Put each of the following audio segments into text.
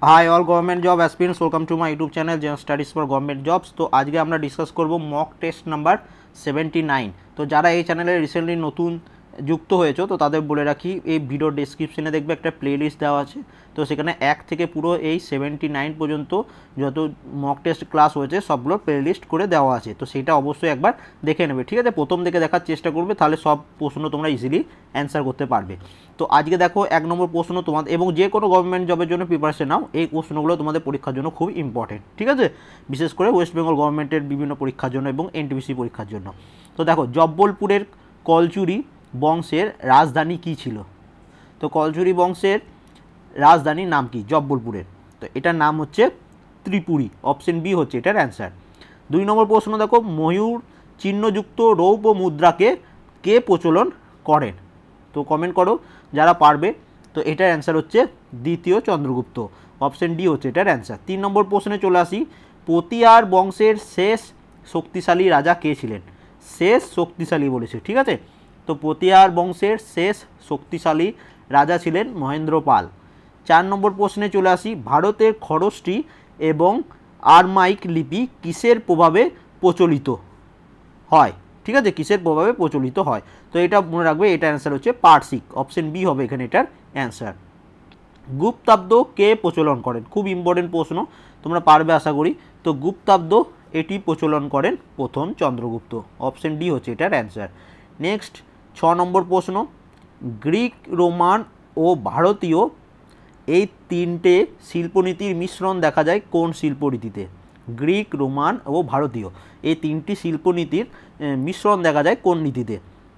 High all government job aspirants welcome to my YouTube channel gen studies for government jobs. तो आज के আমরা discuss করব mock test number 79। তো যারা এই চ্যানেলে রিসেন্টলি নতুন যুক্ত হয়েছো তো তাদের বলে রাখি এই ভিডিও ডেসক্রিপশনে দেখবে একটা প্লেলিস্ট দেওয়া আছে। তো সেখানে 1 থেকে পুরো এই 79 পর্যন্ত যত মক টেস্ট ক্লাস হয়েছে সবগুলো প্লেলিস্ট করে দেওয়া আছে। তো সেটা অবশ্যই একবার দেখে নেবে, ঠিক আছে। প্রথম থেকে দেখার চেষ্টা করবে, তাহলে সব প্রশ্ন তোমরা ইজিলি অ্যান্সার করতে পারবে। তো আজকে দেখো 1 নম্বর প্রশ্ন তোমাদের, এবং যে কোনো গভর্নমেন্ট জবের জন্য প্রিপারেশন নাও, এই প্রশ্নগুলো তোমাদের পরীক্ষার জন্য খুব ইম্পর্টেন্ট, ঠিক আছে। বিশেষ করে ওয়েস্ট বেঙ্গল গভর্নমেন্টের বিভিন্ন পরীক্ষার জন্য এবং এনটিপিসি পরীক্ষার জন্য। তো দেখো, জব্বলপুরের কলচুরি বংশের রাজধানী কী ছিল? তো কলচুরি বংশের রাজধানীর নাম কি জব্বলপুরের? তো এটার নাম হচ্ছে ত্রিপুরী। অপশন বি হচ্ছে এটার অ্যান্সার। 2 নম্বর প্রশ্ন দেখো, ময়ূর চিহ্নযুক্ত রৌপ্য মুদ্রাকে কে প্রচলন করেন? তো কমেন্ট করো যারা পারবে। তো এটার অ্যান্সার হচ্ছে দ্বিতীয় চন্দ্রগুপ্ত। অপশন ডি হচ্ছে এটার অ্যান্সার। 3 নম্বর প্রশ্নে চলে আসি, পতিয়ার বংশের শেষ শক্তিশালী রাজা কে ছিলেন? শেষ শক্তিশালী বলেছে, ঠিক আছে। তো পতিয়ার বংশের শেষ শক্তিশালী রাজা ছিলেন মহেন্দ্র পাল। 4 নম্বর প্রশ্নে চলে আসি, ভারতের খরষ্টি এবং আরমাইক লিপি কিসের প্রভাবে প্রচলিত হয়? ঠিক আছে, কিসের প্রভাবে প্রচলিত হয়? তো এটা মনে রাখবে, এটা অ্যান্সার হচ্ছে পার্সিক। অপশন বি হবে এখানে এটার অ্যান্সার। গুপ্তাব্দ কে প্রচলন করেন? খুব ইম্পর্টেন্ট প্রশ্ন, তোমরা পারবে আশা করি। তো গুপ্তাব্দ এটি প্রচলন করেন প্রথম চন্দ্রগুপ্ত। অপশন ডি হচ্ছে এটার অ্যান্সার। নেক্সট 6 নম্বর প্রশ্ন, গ্রিক, রোমান ও ভারতীয় এই তিনটে শিল্পনীতির মিশ্রণ দেখা যায় কোন শিল্পরীতিতে? গ্রিক, রোমান ও ভারতীয় এই তিনটি শিল্পনীতির মিশ্রণ দেখা যায় কোন নীতিতে?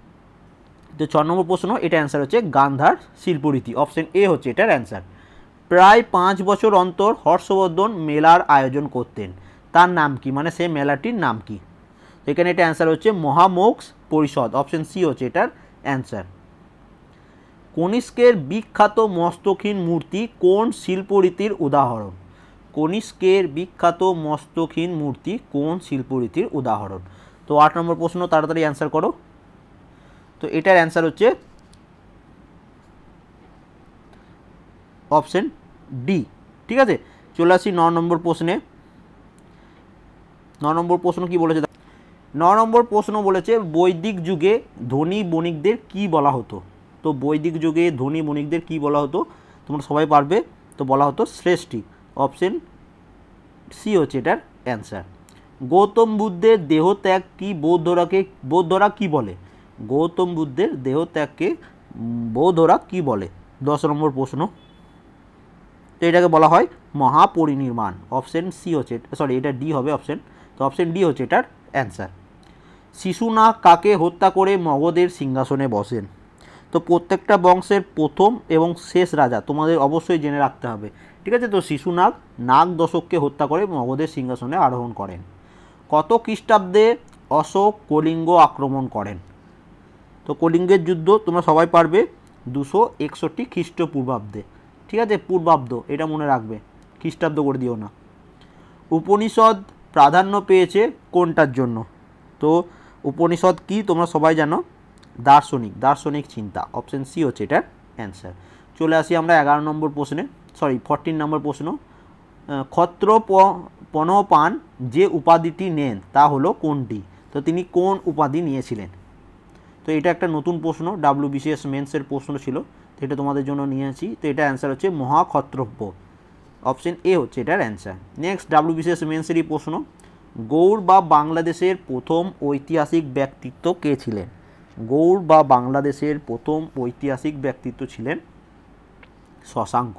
তো 6 নম্বর প্রশ্ন, এটা অ্যান্সার হচ্ছে গান্ধার শিল্পরীতি। অপশন এ হচ্ছে এটার অ্যান্সার। প্রায় 5 বছর অন্তর হর্ষবর্ধন মেলার আয়োজন করতেন, তার নাম কি? মানে সেই মেলাটির নাম কি? এখানে এটা অ্যান্সার হচ্ছে মহামোক্ষ পরিষদ। অপশন সি হচ্ছে এটার অ্যান্সার। কনিষ্কের বিখ্যাত মস্তকহীন মূর্তি কোন শিল্পরীতির উদাহরণ? কনিষ্কের বিখ্যাত মস্তকহীন মূর্তি কোন শিল্পরীতির উদাহরণ? তো 8 নম্বর প্রশ্ন, তাড়াতাড়ি অ্যান্সার করো। তো এটার অ্যান্সার হচ্ছে অপশন ডি, ঠিক আছে। চলে আসি 9 নম্বর প্রশ্নে। 9 নম্বর প্রশ্ন কি বলেছে? 9 নম্বর প্রশ্ন বলেছে, বৈদিক যুগে ধনী বণিকদের কি বলা হতো? তো বৈদিক যুগে ধনী বণিকদের কি বলা হতো? তোমরা সবাই পারবে। তো বলা হতো শ্রেষ্ঠী। অপশন সি হচ্ছে এটার অ্যান্সার। গৌতম বুদ্ধের দেহত্যাগ কি বৌদ্ধরা কি বলে? গৌতম বুদ্ধের দেহত্যাগকে বৌদ্ধরা কি বলে? 10 নম্বর প্রশ্ন। তো এটাকে বলা হয় মহাপরিনির্বাণ। অপশন সি হচ্ছে, সরি এটা ডি হবে অপশন। তো অপশন ডি হচ্ছে এটার অ্যান্সার। শিশুনাগ কাকে হত্যা করে মগধের সিংহাসনে বসেন? তো প্রত্যেকটা বংশের প্রথম এবং শেষ রাজা তোমাদের অবশ্যই জেনে রাখতে হবে, ঠিক আছে। তো শিশুনাগ নাগ দশককে হত্যা করে মগধের সিংহাসনে আরোহণ করেন। কত খ্রিস্টাব্দে অশোক কলিঙ্গ আক্রমণ করেন? তো কলিঙ্গের যুদ্ধ তোমরা সবাই পারবে 261 খ্রিস্টপূর্বাব্দে, ঠিক আছে। পূর্বাব্দ এটা মনে রাখবে, খ্রিস্টাব্দ করে দিও না। উপনিষদ প্রাধান্য পেয়েছে কোনটার জন্য? তো উপনিষদ কি তোমরা সবাই জানো, দার্শনিক চিন্তা। অপশন সি হচ্ছে এটার অ্যান্সার। চলে আসি আমরা 11 নম্বর প্রশ্নে, সরি 14 নম্বর প্রশ্ন। ক্ষত্রপনপান যে উপাধিটি নেন তা হলো কোনটি? তো তিনি কোন উপাধি নিয়েছিলেন? তো এটা একটা নতুন প্রশ্ন, WBCS মেন্সের প্রশ্ন ছিল, তো এটা তোমাদের জন্য নিয়েছি। তো এটা অ্যান্সার হচ্ছে মহাক্ষত্রপ। অপশন এ হচ্ছে এটার অ্যান্সার। নেক্সট WBCS মেন্সেরই প্রশ্ন, গৌড় বা বাংলাদেশের প্রথম ঐতিহাসিক ব্যক্তিত্ব কে ছিলেন? গৌড় বা বাংলাদেশের প্রথম ঐতিহাসিক ব্যক্তিত্ব ছিলেন শশাঙ্ক।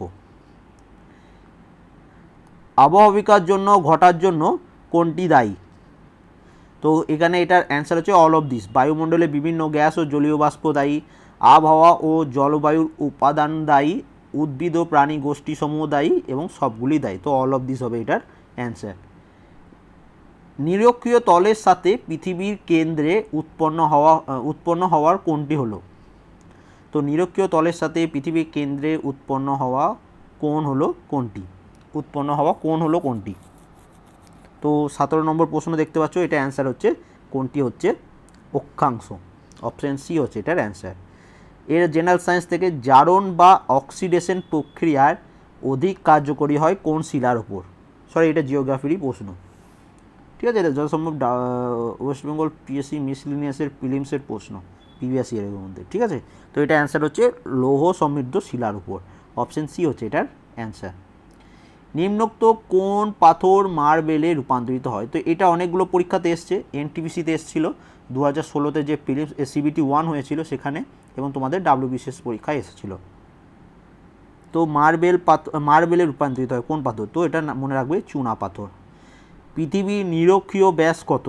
আবহাওয়া বিকার জন্য ঘটার জন্য কোনটি দায়ী? তো এখানে এটার অ্যান্সার হচ্ছে অল অফ দিস। বায়ুমণ্ডলে বিভিন্ন গ্যাস ও জলীয় বাষ্প দায়ী, আবহাওয়া ও জলবায়ুর উপাদান দায়ী, উদ্ভিদ ও প্রাণী গোষ্ঠী সমূহ দায়ী, এবং সবগুলি দায়ী। তো অল অফ দিস হবে এটার অ্যান্সার। নিরক্ষীয় তলের সাথে পৃথিবীর কেন্দ্রে উৎপন্ন হওয়ার কোনটি হলো? তো নিরক্ষীয় তলের সাথে পৃথিবীর কেন্দ্রে উৎপন্ন হওয়া কোণ হলো কোনটি? তো 17 নম্বর প্রশ্ন দেখতে পাচ্ছ, এটা অ্যান্সার হচ্ছে কোনটি হচ্ছে অক্ষাংশ। অপশন সি হচ্ছে এটার অ্যান্সার। এর জেনারেল সায়েন্স থেকে জারণ বা অক্সিডেশন প্রক্রিয়ার অধিক কার্যকরী হয় কোন শিলার ওপর? সরি, এটা জিওগ্রাফিরই প্রশ্ন, ঠিক আছে। এটা যথাসম্ভব ওয়েস্ট বেঙ্গল পিএসসি মিসলিনিয়াসের প্রিলিমসের প্রশ্ন, প্রিভিয়াস ইয়ারের মধ্যে, ঠিক আছে। তো এটা অ্যান্সার হচ্ছে লৌহ সমৃদ্ধ শিলার উপর, অপশন সি হচ্ছে এটার অ্যান্সার। নিম্নোক্ত কোন পাথর মার্বেলে রূপান্তরিত হয়? তো এটা অনেকগুলো পরীক্ষাতে এসছে, এনটিপিসিতে এসেছিলো 2016-তে যে প্রিলিমস সিবিটি 1 হয়েছিল সেখানে, এবং তোমাদের ডাব্লিউবিসিএস পরীক্ষায় এসেছিলো। তো মার্বেলে রূপান্তরিত হয় কোন পাথর? তো এটা মনে রাখবে চুনা পাথর। পৃথিবীর নিরক্ষীয় ব্যাস কত?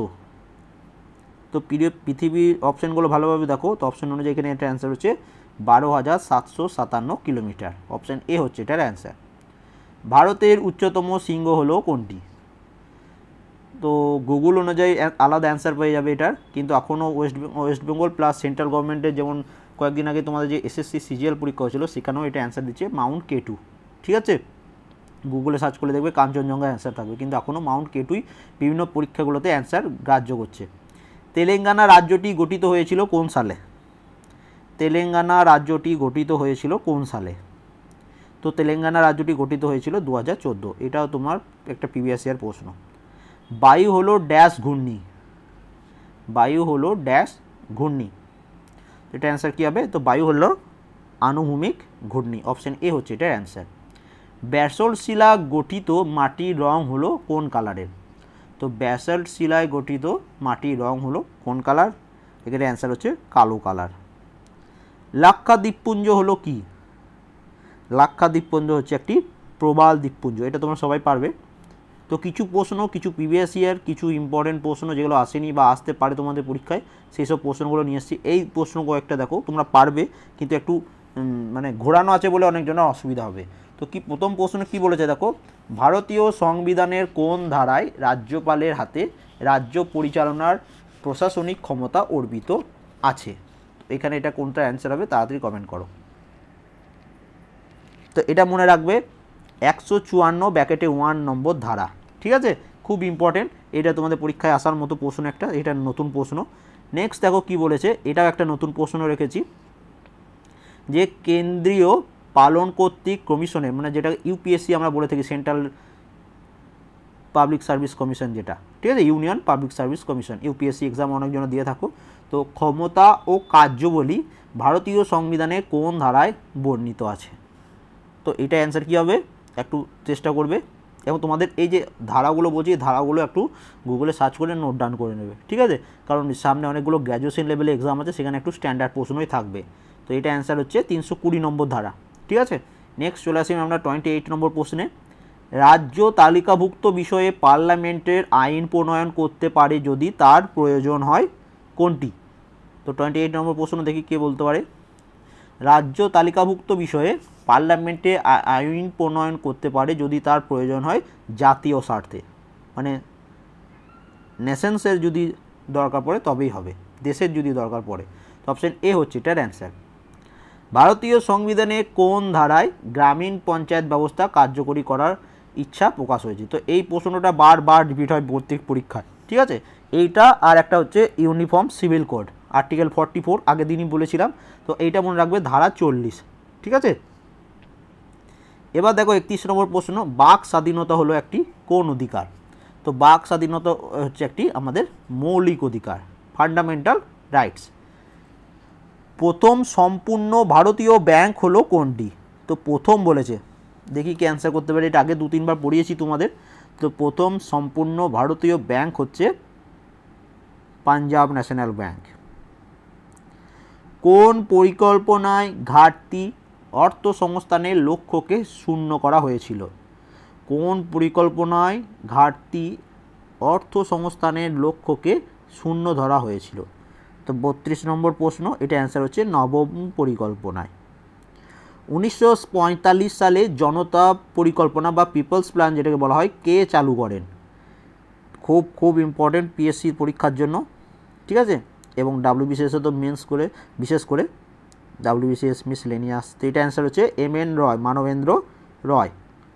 তো পৃথিবীর অপশানগুলো ভালোভাবে দেখো, তো অপশান অনুযায়ী এখানে এটার অ্যান্সার হচ্ছে 12,757 কিলোমিটার, অপশান এ হচ্ছে এটার অ্যান্সার। ভারতের উচ্চতম শৃঙ্গ হলো কোনটি? তো গুগল অনুযায়ী আলাদা অ্যান্সার পেয়ে যাবে এটার, কিন্তু এখনও ওয়েস্ট বেঙ্গল প্লাস সেন্ট্রাল গভর্নমেন্টের, যেমন কয়েকদিন আগে তোমাদের যে এসএসসি সিজিএল পরীক্ষা হয়েছিল সেখানেও এটা অ্যান্সার দিচ্ছে মাউন্ট K2, ঠিক আছে। গুগলে সার্চ করলে দেখবে কাঞ্চনজঙ্ঘা অ্যান্সার থাকবে, কিন্তু এখনও মাউন্ট K2ই বিভিন্ন পরীক্ষাগুলোতে অ্যান্সার গ্রাহ্য করছে। তেলেঙ্গানা রাজ্যটি গঠিত হয়েছিল কোন সালে? তেলেঙ্গানা রাজ্যটি গঠিত হয়েছিল কোন সালে? তো তেলেঙ্গানা রাজ্যটি গঠিত হয়েছিল 2014, এটাও তোমার একটা প্রিভিয়াস ইয়ার প্রশ্ন। বায়ু হলো ড্যাশ ঘূর্ণি? বায়ু হলো ড্যাশ ঘূর্ণি, এটা অ্যান্সার কী হবে? তো বায়ু হলো আনুভূমিক ঘূর্ণি, অপশান এ হচ্ছে এটার অ্যান্সার। ব্যাসল্ট শিলা গঠিত মাটির রং হলো কোন কালারের? তো ব্যাসল্ট শিলায় গঠিত মাটির রং হলো কোন কালার? এখানে অ্যান্সার হচ্ছে কালো কালার। লাক্ষা দ্বীপপুঞ্জ হলো কি? লাক্ষা দ্বীপপুঞ্জ হচ্ছে একটি প্রবাল দ্বীপপুঞ্জ, এটা তোমরা সবাই পারবে। তো কিছু প্রশ্ন, কিছু প্রিভিয়াস ইয়ার, কিছু ইম্পর্টেন্ট প্রশ্ন যেগুলো আসেনি বা আসতে পারে তোমাদের পরীক্ষায়, সেই সব প্রশ্নগুলো নিয়ে এসেছি। এই প্রশ্ন কয়েকটা দেখো, তোমরা পারবে, কিন্তু একটু মানে ঘোরানো আছে বলে অনেকজনের অসুবিধা হবে। তো কি প্রথম প্রশ্ন কি বলেছে দেখো, ভারতীয় সংবিধানের কোন ধারায় রাজ্যপালের হাতে রাজ্য পরিচালনার প্রশাসনিক ক্ষমতা অর্পিত আছে? এখানে এটা কোনটা অ্যান্সার হবে তাড়াতাড়ি কমেন্ট করো। তো এটা মনে রাখবে 154(1) নম্বর ধারা, ঠিক আছে, খুব ইম্পর্টেন্ট, এটা তোমাদের পরীক্ষায় আসার মতো প্রশ্ন একটা, এটা নতুন প্রশ্ন। নেক্সট দেখো কি বলেছে, এটাও একটা নতুন প্রশ্ন রেখেছি, যে কেন্দ্রীয় পালন কর্তৃক কমিশনের, মানে যেটা ইউপিএসসি আমরা বলে থাকি, সেন্ট্রাল পাবলিক সার্ভিস কমিশন যেটা, ঠিক আছে, union public service commission, UPSC exam অনেকজন দিয়ে থাকো। তো ক্ষমতা ও কার্যবলী ভারতীয় সংবিধানে কোন ধারায় বর্ণিত আছে? তো এটা অ্যান্সার কী হবে, একটু চেষ্টা করবে, এবং তোমাদের এই যে ধারাগুলো বলছি, ধারাগুলো একটু গুগলে সার্চ করে নোট ডাউন করে নেবে, ঠিক আছে, কারণ সামনে অনেকগুলো গ্র্যাজুয়েশন লেভেলে এক্সাম আছে, সেখানে একটু স্ট্যান্ডার্ড প্রশ্নই থাকবে। তো এটা অ্যান্সার হচ্ছে 320 নম্বর ধারা, ঠিক আছে। নেক্সট চলে আসি আমরা 28 নম্বর প্রশ্নে। রাজ্য তালিকাভুক্ত বিষয়ে পার্লামেন্টের আইন প্রণয়ন করতে পারে যদি তার প্রয়োজন হয় কোনটি? তো 28 নম্বর প্রশ্ন দেখি কে বলতে পারে। রাজ্য তালিকাভুক্ত বিষয়ে পার্লামেন্টে আইন প্রণয়ন করতে পারে যদি তার প্রয়োজন হয় জাতীয় স্বার্থে, মানে নেশনসের যদি দরকার পড়ে তবেই হবে, দেশের যদি দরকার পড়ে। তো অপশন এ হচ্ছে এটার অ্যান্সার। ভারতীয় সংবিধানে কোন ধারায় গ্রামীণ পঞ্চায়েত ব্যবস্থা কার্যকরী করার ইচ্ছা প্রকাশ হয়েছে? তো এই প্রশ্নটা বারবার রিপিট হয় প্রত্যেক পরীক্ষায়, ঠিক আছে। এইটা আর একটা হচ্ছে ইউনিফর্ম সিভিল কোড, আর্টিকেল 44, আগের দিনই বলেছিলাম। তো এইটা মনে রাখবে ধারা 40, ঠিক আছে। এবার দেখো 31 নম্বর প্রশ্ন, বাক স্বাধীনতা হলো একটি কোন অধিকার? তো বাক স্বাধীনতা হচ্ছে একটি আমাদের মৌলিক অধিকার, ফান্ডামেন্টাল রাইটস। প্রথম সম্পূর্ণ ভারতীয় ব্যাংক হলো কোনটি? তো প্রথম বলেছে, দেখি কি অ্যান্সার করতে পারে, এটা আগে 2-3 বার পড়িয়েছি তোমাদের। তো প্রথম সম্পূর্ণ ভারতীয় ব্যাংক হচ্ছে পাঞ্জাব ন্যাশনাল ব্যাংক। কোন পরিকল্পনায় ঘাটতি অর্থ সংস্থানের লক্ষ্যকে শূন্য করা হয়েছিল? কোন পরিকল্পনায় ঘাটতি অর্থ সংস্থানের লক্ষ্যকে শূন্য ধরা হয়েছিল? তো 32 নম্বর প্রশ্ন, এটা অ্যান্সার হচ্ছে নবম পরিকল্পনায়। 1945 সালে জনতা পরিকল্পনা বা পিপলস প্ল্যান যেটাকে বলা হয়, কে চালু করেন? খুব খুব ইম্পর্টেন্ট পিএসসির পরীক্ষার জন্য, ঠিক আছে, এবং ডাব্লিউবিসিএসে তো মেন্স করে, বিশেষ করে ডাব্লিউবিসিএস মিসলেনিয়াস। তো এটা অ্যান্সার হচ্ছে MN রয়, মানবেন্দ্র রয়।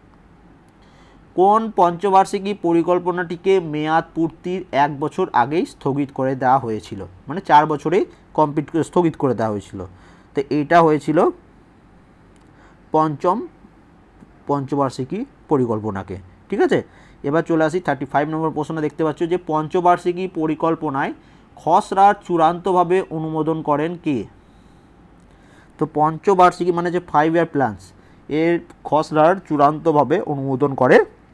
কোন পঞ্চবার্ষিকী পরিকল্পনাটিকে মেয়াদ পূর্তির 1 বছর আগেই স্থগিত করে দেওয়া হয়েছিল, মানে 4 বছরেই স্থগিত করে দেওয়া হয়েছিল? তো এইটা হয়েছিল পঞ্চম পঞ্চবার্ষিকী পরিকল্পনাকে। ঠিক আছে, এবার চলে আসি 35 নম্বর প্রশ্ন। দেখতে পাচ্ছ যে পঞ্চবার্ষিকী পরিকল্পনায় খসড়ার চূড়ান্তভাবে অনুমোদন করেন কে? তো পঞ্চবার্ষিকী মানে যে 5 ইয়ার প্ল্যান্স, এর খসড়ার চূড়ান্তভাবে অনুমোদন করে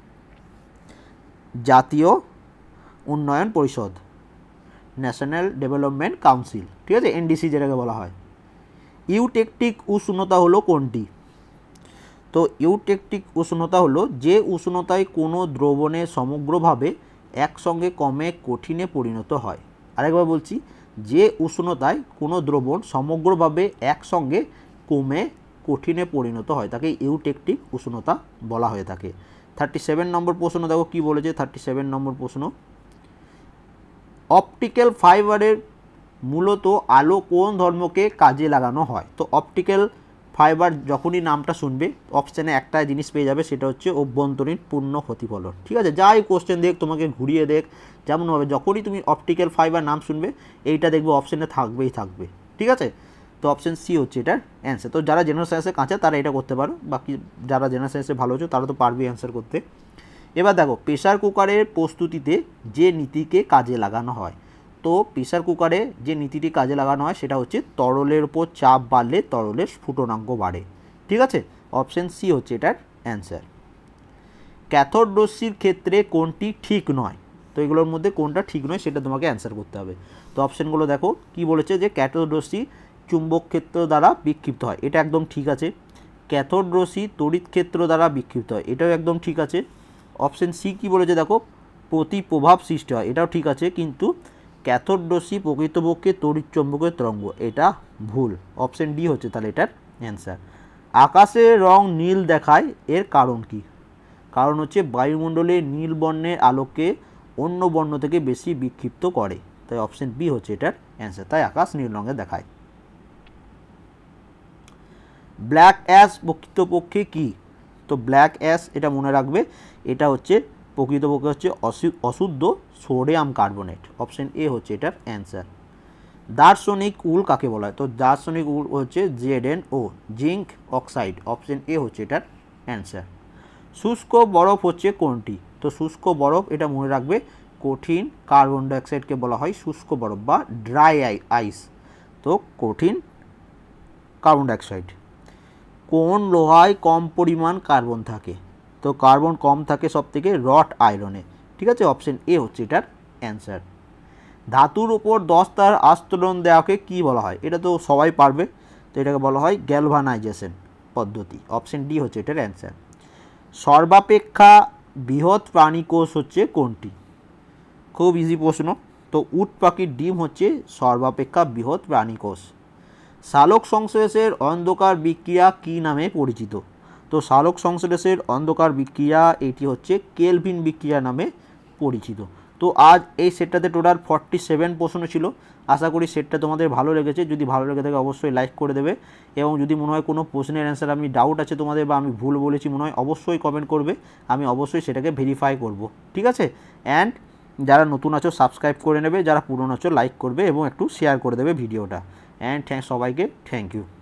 জাতীয় উন্নয়ন পরিষদ, ন্যাশনাল ডেভেলপমেন্ট কাউন্সিল। ঠিক আছে, এনডিসি যেটাকে বলা হয়। ইউটেকটিক উষ্ণতা হলো কোনটি? তো ইউটেকটিক উষ্ণতা হলো যে উষ্ণতায় কোনো দ্রবণে সমগ্রভাবে একসঙ্গে কমে কঠিনে পরিণত হয়। আরেকবার বলছি, যে উষ্ণতায় কোনো দ্রবণ সমগ্রভাবে একসঙ্গে কমে কঠিনে পরিণত হয় তাকে ইউটেকটিক উষ্ণতা বলা হয়ে থাকে। 37 নম্বর প্রশ্ন দেখো কি বলেছে। 37 নম্বর প্রশ্ন, অপটিক্যাল ফাইবারের মূলত আলো কোন ধর্মকে কাজে লাগানো হয়? তো অপটিক্যাল ফাইবার যখনই নামটা শুনবে অপশানে একটা জিনিস পেয়ে যাবে, সেটা হচ্ছে অভ্যন্তরীণ পূর্ণ প্রতিফলন। ঠিক আছে, যাই কোশ্চেন দেখ, তোমাকে ঘুরিয়ে দেখ, যেমনভাবে যখনই তুমি অপটিক্যাল ফাইবার নাম শুনবে এইটা দেখবে অপশানে থাকবেই থাকবে। ঠিক আছে, তো অপশান সি হচ্ছে এটার অ্যান্সার। তো যারা জেনারেল সায়েন্সে কাঁচা তারা এটা করতে পারো, বাকি যারা জেনারেল সায়েন্সে ভালো হচ্ছে তারা তো পারবে অ্যান্সার করতে। এবার দেখো প্রেসার কুকারের প্রস্তুতিতে যে নীতিকে কাজে লাগানো হয়। তো প্রেসার কুকারে যে নীতিটি কাজে লাগানো হয় সেটা হচ্ছে তরলের উপর চাপ বাড়লে তরলের স্ফুটনাঙ্ক বাড়ে। ঠিক আছে, অপশান সি হচ্ছে এটার অ্যান্সার। ক্যাথোড রশ্মির ক্ষেত্রে কোনটি ঠিক নয়? তো এগুলোর মধ্যে কোনটা ঠিক নয় সেটা তোমাকে অ্যান্সার করতে হবে। তো অপশানগুলো দেখো কি বলেছে, যে ক্যাথোড রশ্মি চুম্বক ক্ষেত্র দ্বারা বিক্ষিপ্ত হয়, এটা একদম ঠিক আছে। ক্যাথোড রশ্মি তড়িৎ ক্ষেত্র দ্বারা বিক্ষিপ্ত হয়, এটাও একদম ঠিক আছে। অপশান সি কী বলেছে দেখো, প্রতি প্রভাব সৃষ্টি হয়, এটাও ঠিক আছে। কিন্তু ক্যাথোড রশ্মি প্রকৃতপক্ষে তড়িৎ চৌম্বকের তরঙ্গ, এটা ভুল। অপশান ডি হচ্ছে তাহলে এটার অ্যান্সার। আকাশের রং নীল দেখায়, এর কারণ কি? কারণ হচ্ছে বায়ুমণ্ডলে নীল বর্ণের আলোকে অন্য বর্ণ থেকে বেশি বিক্ষিপ্ত করে, তাই অপশান বি হচ্ছে এটার অ্যান্সার। তাই আকাশ নীল রঙে দেখায়। ব্ল্যাক অ্যাশ প্রকৃতপক্ষে কি? তো ব্ল্যাক অ্যাশ এটা মনে রাখবে, এটা হচ্ছে প্রকৃতপক্ষে হচ্ছে অশুদ্ধ সোডিয়াম কার্বনেট। অপশান এ হচ্ছে এটার অ্যান্সার। দার্শনিক উল কাকে বলা হয়? তো দার্শনিক উল হচ্ছে ZnO, zinc oxide. Option A হচ্ছে এটার অ্যান্সার। শুষ্ক বরফ হচ্ছে কোনটি? তো শুষ্ক বরফ এটা মনে রাখবে, কঠিন কার্বন ডাইঅক্সাইডকে বলা হয় শুষ্ক বরফ বা ড্রাই আইস। তো কঠিন কার্বন ডাইঅক্সাইড। কোন লোহায় কম পরিমাণ কার্বন থাকে? তো কার্বন কম থাকে সব থেকে রট আয়রনে। ঠিক আছে, অপশান এ হচ্ছে এটার অ্যান্সার। ধাতুর ওপর 10 তার আস্তরণ দেওয়াকে কি বলা হয়? এটা তো সবাই পারবে, তো এটাকে বলা হয় গ্যালভানাইজেশন পদ্ধতি। অপশান ডি হচ্ছে এটার অ্যান্সার। সর্বাপেক্ষা বৃহৎ প্রাণীকোষ হচ্ছে কোনটি? খুব ইজি প্রশ্ন। তো উট পাখির ডিম হচ্ছে সর্বাপেক্ষা বৃহৎ প্রাণীকোষ। সালোক সংশ্লেষের অন্ধকার বিক্রিয়া কি নামে পরিচিত? তো সালোক সংশ্লেষের অন্ধকার বিক্রিয়া এটি হচ্ছে কেলভিন বিক্রিয়া নামে পরিচিত। তো আজ এই সেটটাতে টোটাল 47 প্রশ্ন ছিল। আশা করি সেটটা তোমাদের ভালো লেগেছে। যদি ভালো লেগে থাকে অবশ্যই লাইক করে দেবে, এবং যদি মনে হয় কোনো প্রশ্নের অ্যান্সার আমি ডাউট আছে তোমাদের বা আমি ভুল বলেছি মনে হয় অবশ্যই কমেন্ট করবে, আমি অবশ্যই সেটাকে ভেরিফাই করব। ঠিক আছে, অ্যান্ড যারা নতুন আছো সাবস্ক্রাইব করে নেবে, যারা পুরনো আছো লাইক করবে এবং একটু শেয়ার করে দেবে ভিডিওটা। অ্যান্ড সবাইকে থ্যাংক ইউ।